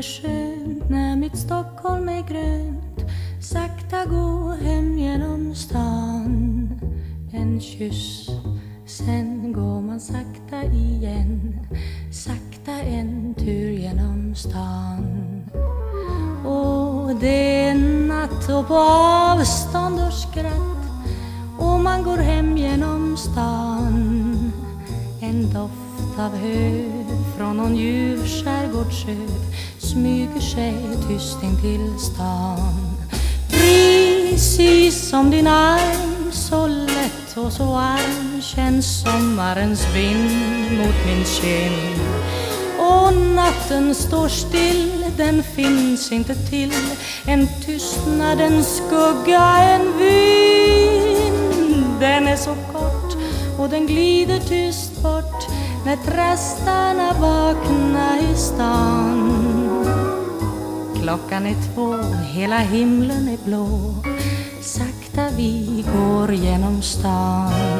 skönt när mitt Stockholm är grönt. Sakta gå hem genom stan. En kyss, sen går man sakta igen. Sakta en tur genom stan. Och det är natt och på avstånd och skratt. Och man går hem genom stan. En doft av hö från någon ljuv skärgårdsö smyger sig tyst in till stan. Precis som din arm, så lätt och så varm, känns sommarens vind mot min kind. Och natten står still, den finns inte till. En tystnad, en skugga, en vind. Den är så kort och den glider tyst bort när trastarna vaknar i stan. Klockan är 2, hela himlen är blå. Sakta vi går genom stan.